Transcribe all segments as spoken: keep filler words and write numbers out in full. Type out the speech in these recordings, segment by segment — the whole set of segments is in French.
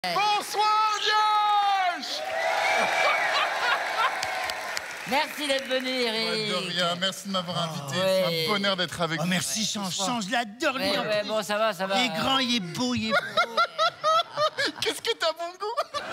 Bonsoir, Liège. Merci d'être venu, Eric. De rien, merci de m'avoir invité. Oh, ouais. C'est un bonheur d'être avec oh, vous. Merci, change, change, je l'adore, lui. Ouais, ouais, bon, ça va, ça va. Il est grand, il est beau, il est beau. Qu'est-ce que t'as bon goût.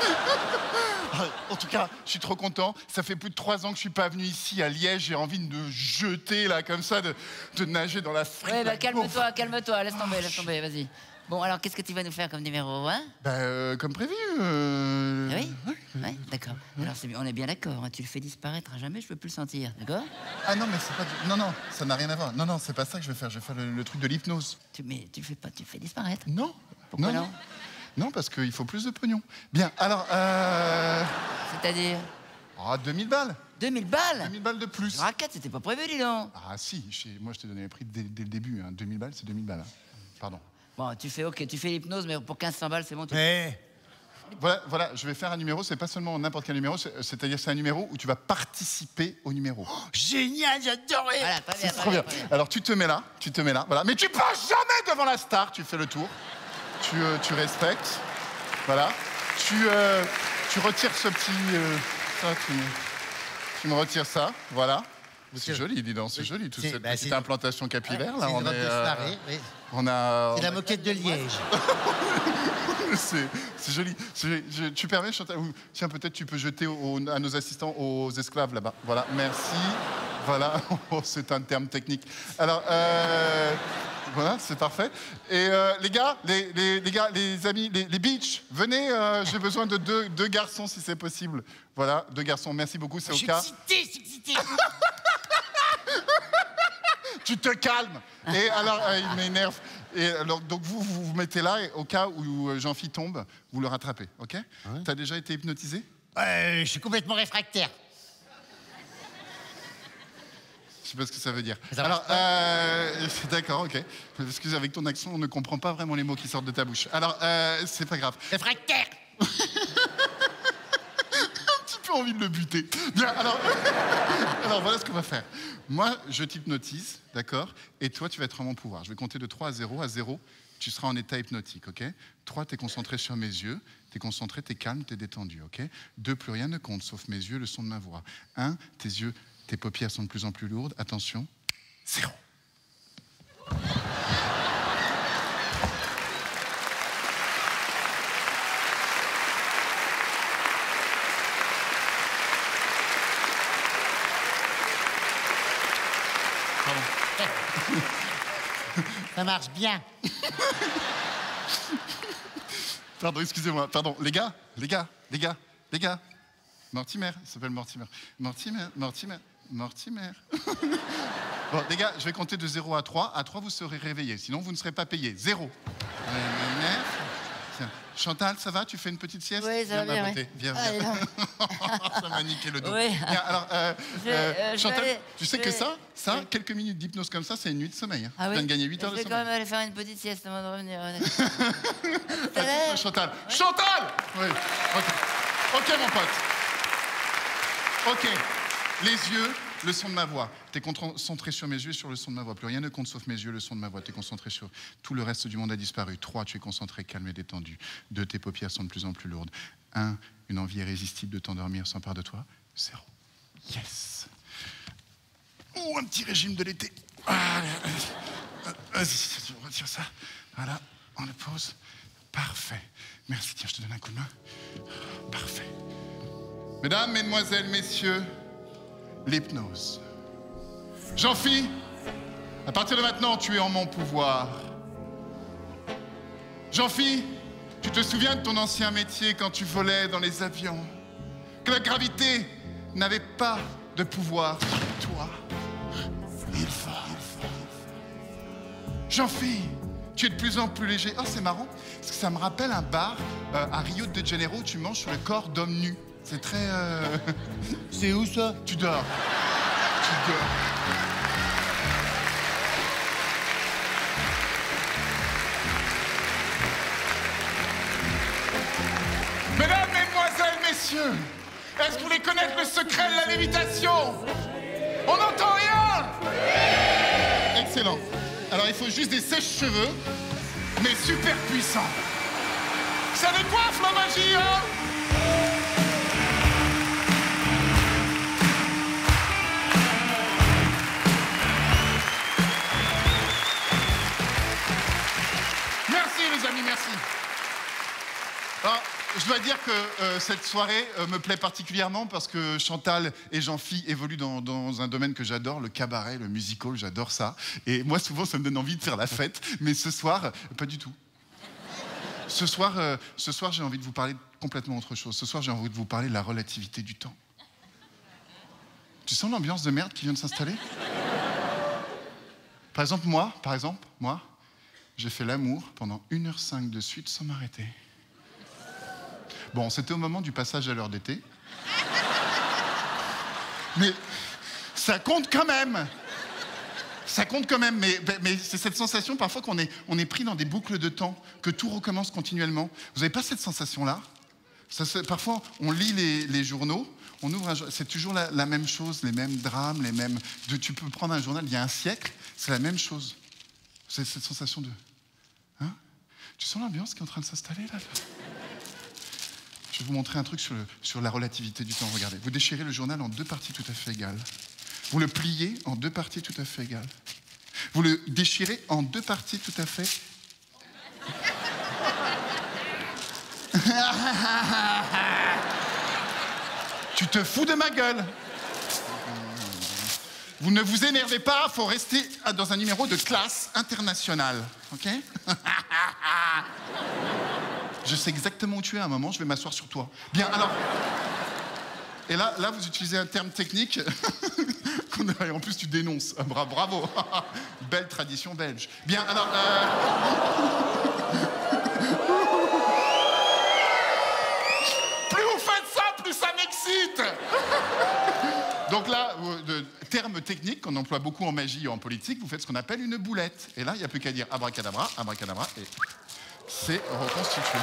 En tout cas, je suis trop content. Ça fait plus de trois ans que je suis pas venu ici à Liège. J'ai envie de me jeter là comme ça, de, de nager dans la frite. Ouais, bah calme-toi, calme-toi, laisse tomber, laisse tomber, vas-y. Bon, alors qu'est-ce que tu vas nous faire comme numéro, hein? Bah, euh, comme prévu. Euh... Ah oui? Ouais, ouais d'accord. Ouais. Alors c'est, on est bien d'accord, hein, tu le fais disparaître à jamais, je peux plus le sentir, d'accord? Ah non, mais c'est pas... Du... Non, non, ça n'a rien à voir. Non, non, c'est pas ça que je vais faire. Je vais faire le, le truc de l'hypnose. Tu, mais tu le fais pas, tu le fais disparaître? Non. Pourquoi non, non? Non, parce qu'il faut plus de pognon. Bien, alors... Euh... C'est-à-dire? Oh, deux mille balles. deux mille balles? deux mille balles de plus. Raquette, c'était pas prévu, dis donc. Ah si, chez... moi je t'ai donné les prix dès, dès le début. Hein. deux mille balles, c'est deux mille balles. Hein. Pardon. Bon, tu fais, ok, tu fais l'hypnose, mais pour quinze cents balles, c'est bon. Tu... Hey. Voilà, voilà, je vais faire un numéro, c'est pas seulement n'importe quel numéro, c'est-à-dire c'est un numéro où tu vas participer au numéro. Oh, génial, j'adore. Voilà, très bien, C'est trop bien. bien. Alors tu te mets là, tu te mets là, voilà. Mais tu passes jamais devant la star, tu fais le tour. Tu, euh, tu respectes. Voilà. Tu, euh, tu retires ce petit... Euh, ça, tu, tu me retires ça, voilà. C'est joli, dis donc, c'est joli, toute cette bah, petite implantation capillaire. Ouais, là, on est... Euh, oui. On a... C'est la moquette de Liège. C'est joli. Je, tu permets, Chantal? Tiens, peut-être tu peux jeter au, à nos assistants, aux esclaves là-bas. Voilà, merci. Voilà, oh, c'est un terme technique. Alors, euh, voilà, c'est parfait. Et euh, les gars, les, les, les gars, les amis, les, les beach, venez. Euh, J'ai besoin de deux, deux garçons si c'est possible. Voilà, deux garçons. Merci beaucoup, c'est au cas. Je suis excité, je suis excité. Tu te calmes. Et alors, euh, il m'énerve. Et alors, donc vous, vous vous mettez là, et au cas où Jean-Phi tombe, vous le rattrapez, ok? Ouais. T'as déjà été hypnotisé? euh, Je suis complètement réfractaire. Je sais pas ce que ça veut dire. Ça alors, euh, d'accord, ok. Parce que avec ton accent, on ne comprend pas vraiment les mots qui sortent de ta bouche. Alors, euh, c'est pas grave. Réfractaire. Envie de le buter. Bien, alors, alors voilà ce qu'on va faire. Moi, je t'hypnotise, d'accord? Et toi, tu vas être en mon pouvoir. Je vais compter de trois à zéro. À zéro, tu seras en état hypnotique, ok? trois, t'es concentré sur mes yeux. T'es concentré, t'es calme, t'es détendu, ok? deux, plus rien ne compte, sauf mes yeux, le son de ma voix. un, tes yeux, tes paupières sont de plus en plus lourdes. Attention, zéro. Ça marche bien. Pardon, excusez-moi. Pardon, les gars, les gars, les gars, les gars. Mortimer, il s'appelle Mortimer. Mortimer, Mortimer, Mortimer. Bon, les gars, je vais compter de zéro à trois. À trois, vous serez réveillés. Sinon, vous ne serez pas payés. Zéro. Tiens. Chantal, ça va? Tu fais une petite sieste? Oui, ça va bien, oui. Viens, viens. Ah, ça m'a niqué le dos. Oui. Bien, alors, euh, je, euh, euh, Chantal, aller, tu sais que ça, ça, quelques minutes d'hypnose comme ça, c'est une nuit de sommeil. Hein. Ah oui? Tu viens de gagner huit heures de sommeil. Je vais quand même aller faire une petite sieste avant de revenir. Attends, Chantal. Oui. Chantal! Oui. Ok. Ok, mon pote. Ok. Les yeux, le son de ma voix. T'es concentré sur mes yeux et sur le son de ma voix. Plus rien ne compte sauf mes yeux, le son de ma voix. T'es concentré sur tout le reste du monde a disparu. Trois, tu es concentré, calme et détendu. Deux, tes paupières sont de plus en plus lourdes. Un, une envie irrésistible de t'endormir s'empare de toi. Zéro. Yes. Oh, un petit régime de l'été. Ah, vas-y, tu retires ça. Voilà, on le pose. Parfait. Merci, tiens, je te donne un coup de main. Parfait. Mesdames, mesdemoiselles, messieurs, l'hypnose. Jean-Phi, à partir de maintenant, tu es en mon pouvoir. Jean-Phi, tu te souviens de ton ancien métier quand tu volais dans les avions? Que la gravité n'avait pas de pouvoir sur toi. Il va. Jean-Phi, tu es de plus en plus léger. Oh, c'est marrant, parce que ça me rappelle un bar euh, à Rio de Janeiro où tu manges sur le corps d'hommes nus. C'est très... Euh... C'est où, ça? Tu dors. Tu dors. Mesdames, mesdemoiselles, messieurs, est-ce que vous voulez connaître le secret de la lévitation? On n'entend rien? Excellent. Alors, il faut juste des sèches-cheveux, mais super puissants. Ça décoiffe la magie, hein? Merci les amis, merci. Alors, je dois dire que euh, cette soirée euh, me plaît particulièrement parce que Chantal et Jean-Phi évoluent dans, dans un domaine que j'adore, le cabaret, le musical, j'adore ça. Et moi, souvent, ça me donne envie de faire la fête. Mais ce soir, pas du tout. Ce soir, euh, ce soir, j'ai envie de vous parler de complètement autre chose. Ce soir, j'ai envie de vous parler de la relativité du temps. Tu sens l'ambiance de merde qui vient de s'installer? Par exemple, moi, par exemple, moi, j'ai fait l'amour pendant une heure cinq de suite sans m'arrêter. Bon, c'était au moment du passage à l'heure d'été. Mais ça compte quand même. Ça compte quand même, mais, mais c'est cette sensation parfois qu'on est, on est pris dans des boucles de temps, que tout recommence continuellement. Vous n'avez pas cette sensation-là? Ça, parfois, on lit les, les journaux, on ouvre un, c'est toujours la, la même chose, les mêmes drames, les mêmes... De, tu peux prendre un journal d'il y a un siècle, c'est la même chose. C'est cette sensation de... Hein? Tu sens l'ambiance qui est en train de s'installer, là? Je vais vous montrer un truc sur, le, sur la relativité du temps. Regardez, vous déchirez le journal en deux parties tout à fait égales. Vous le pliez en deux parties tout à fait égales. Vous le déchirez en deux parties tout à fait... Tu te fous de ma gueule. Vous ne vous énervez pas, faut rester dans un numéro de classe internationale. Ok? Je sais exactement où tu es à un moment, je vais m'asseoir sur toi. Bien, alors... Et là, là, vous utilisez un terme technique qu'on a, et en plus tu dénonces. Ah, bra bravo. Belle tradition belge. Bien, alors... Euh... plus vous faites ça, plus ça m'excite. Donc là, de terme technique qu'on emploie beaucoup en magie et en politique, vous faites ce qu'on appelle une boulette. Et là, il n'y a plus qu'à dire abracadabra, abracadabra, et c'est reconstitué.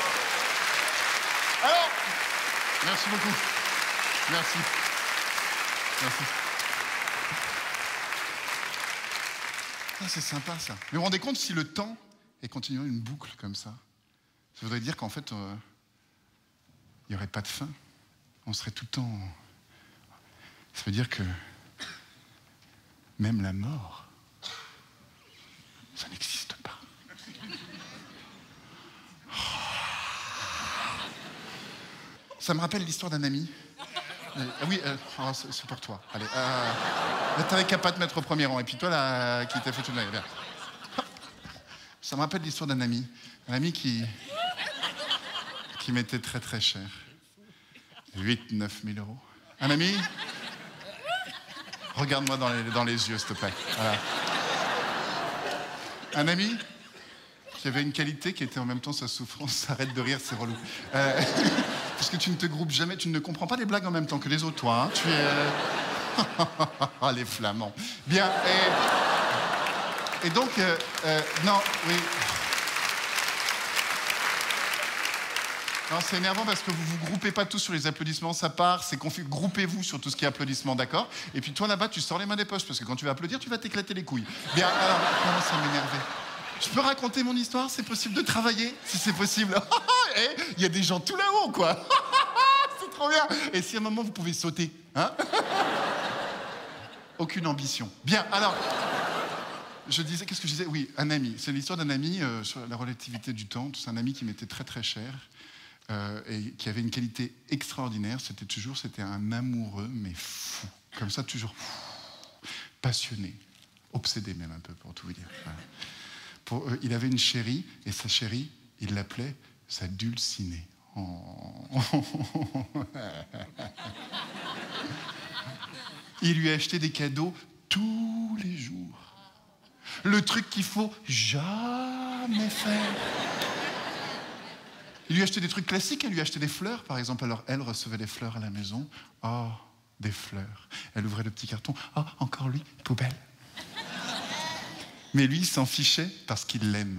Alors, merci beaucoup. Merci. Merci. Ah, c'est sympa, ça. Mais vous vous rendez compte, si le temps est continué une boucle comme ça, ça voudrait dire qu'en fait, il euh, n'y aurait pas de fin. On serait tout le temps... Ça veut dire que même la mort, ça n'existe pas. Ça me rappelle l'histoire d'un ami. Euh, oui, euh, oh, c'est pour toi. Allez, euh, là, t'avais qu'à pas te mettre au premier rang. Et puis toi, là, qui t'a fait tout le bien. Ça me rappelle l'histoire d'un ami. Un ami qui... qui m'était très très cher. huit neuf mille euros. Un ami... Regarde-moi dans les, dans les yeux, s'il te plaît. Voilà. Un ami qui avait une qualité qui était en même temps sa souffrance. Arrête de rire, c'est relou. Euh, parce que tu ne te groupes jamais, tu ne comprends pas les blagues en même temps que les autres, toi. Hein. Tu es... Ah, les flamands. Bien, et, et donc... Euh, euh, non, oui... Non, c'est énervant parce que vous vous groupez pas tous sur les applaudissements, ça part, c'est confus. Groupez-vous sur tout ce qui est applaudissements, d'accord? Et puis toi là-bas, tu sors les mains des poches parce que quand tu vas applaudir, tu vas t'éclater les couilles. Bien, alors, comment ça m'énervait? Je peux raconter mon histoire? C'est possible de travailler? Si c'est possible. Il y a des gens tout là-haut, quoi. C'est trop bien. Et si à un moment, vous pouvez sauter, hein? Aucune ambition. Bien, alors... Je disais, qu'est-ce que je disais? Oui, un ami. C'est l'histoire d'un ami euh, sur la relativité du temps. C'est un ami qui m'était très très cher. Euh, et qui avait une qualité extraordinaire, c'était toujours, c'était un amoureux, mais fou. Comme ça, toujours fou, passionné, obsédé même un peu, pour tout vous dire. Voilà. Pour, euh, il avait une chérie, et sa chérie, il l'appelait sa dulcinée. Oh. Il lui a acheté des cadeaux tous les jours. Le truc qu'il faut jamais faire. Il lui achetait des trucs classiques, elle lui achetait des fleurs, par exemple. Alors, elle recevait des fleurs à la maison. Oh, des fleurs. Elle ouvrait le petit carton. Oh, encore lui, poubelle. Mais lui, il s'en fichait parce qu'il l'aime.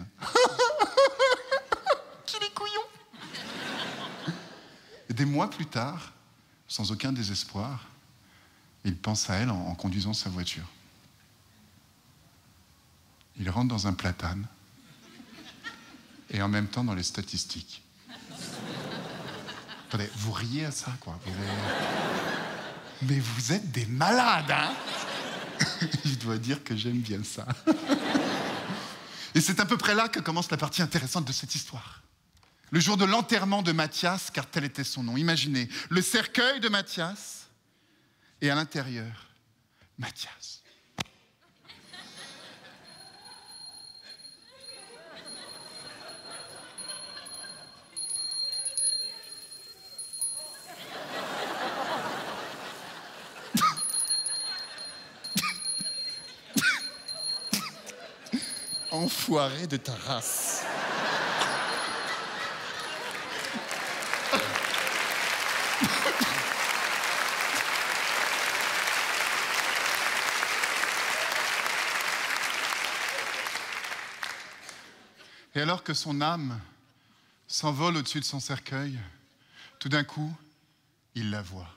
Qu'il est couillon. Et des mois plus tard, sans aucun désespoir, il pense à elle en, en conduisant sa voiture. Il rentre dans un platane et en même temps dans les statistiques. Attendez, vous riez à ça, quoi. Vous avez... Mais vous êtes des malades, hein? Je dois dire que j'aime bien ça. Et c'est à peu près là que commence la partie intéressante de cette histoire. Le jour de l'enterrement de Mathias, car tel était son nom. Imaginez, le cercueil de Mathias, et à l'intérieur, Mathias. Enfoiré de ta race. Et alors que son âme s'envole au-dessus de son cercueil, tout d'un coup, il la voit.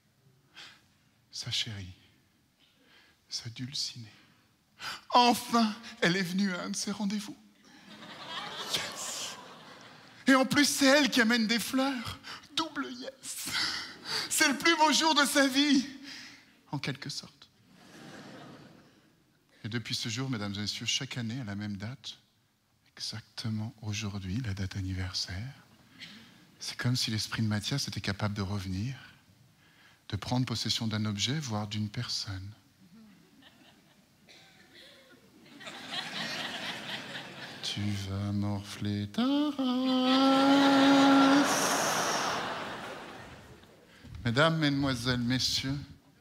Sa chérie, sa dulcinée. Enfin, elle est venue à un de ses rendez-vous. Yes! Et en plus, c'est elle qui amène des fleurs. Double yes! C'est le plus beau jour de sa vie, en quelque sorte. Et depuis ce jour, mesdames et messieurs, chaque année, à la même date, exactement aujourd'hui, la date anniversaire, c'est comme si l'esprit de Mathias était capable de revenir, de prendre possession d'un objet, voire d'une personne. Tu vas morfler ta race. Mesdames, mesdemoiselles, messieurs,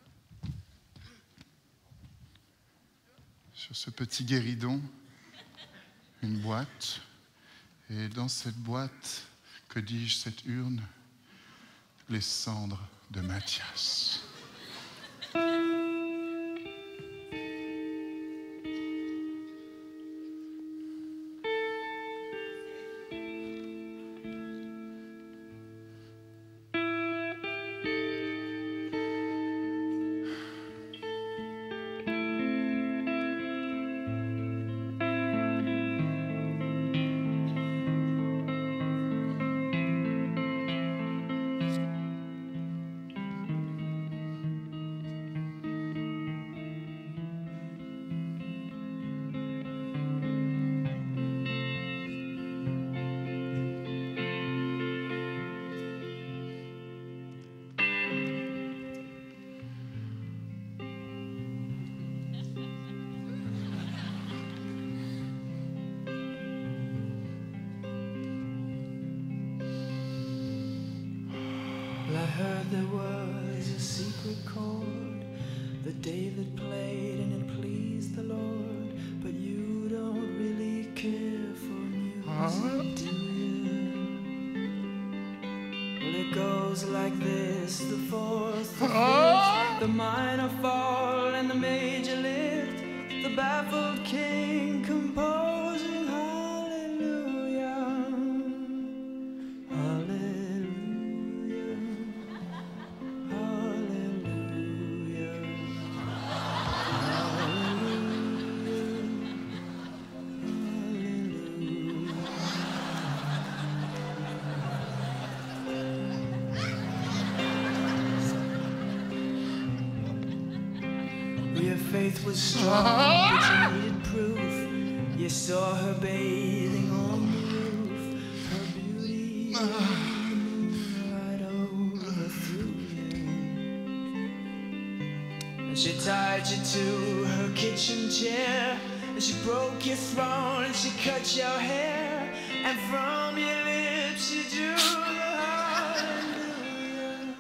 sur ce petit guéridon, une boîte, et dans cette boîte, que dis-je, cette urne, les cendres de Mathias. I heard there was a secret chord that David played and it pleased the Lord, but you don't really care for music, do you? Well, it goes like this: the fourth, the fifth, the minor fall and the major lift, the baffled king composing hallelujah, hallelujah. Your faith was strong, but you needed proof. You saw her bathing on the roof. Her beauty, the moonlight overthrew you. And she tied you to her kitchen chair, and she broke your throne, and she cut your hair, and from your lips she drew the hallelujah.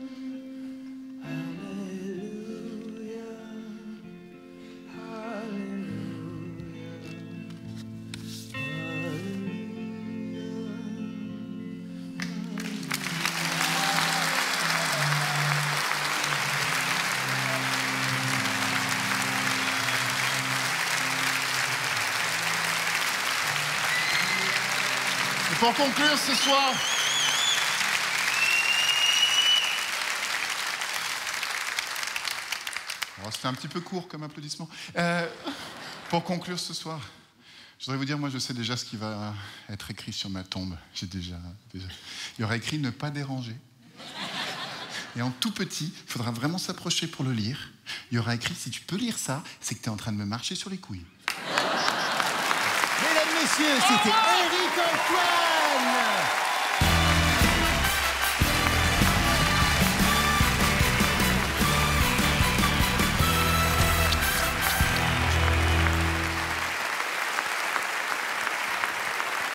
Pour conclure ce soir, oh, c'était un petit peu court comme applaudissement. Euh, pour conclure ce soir, Je voudrais vous dire, moi, je sais déjà ce qui va être écrit sur ma tombe. J'ai déjà, déjà... Il y aura écrit « ne pas déranger ». Et en tout petit, il faudra vraiment s'approcher pour le lire. Il y aura écrit « si tu peux lire ça, c'est que tu es en train de me marcher sur les couilles ». Mesdames, messieurs, c'était Éric Antoine.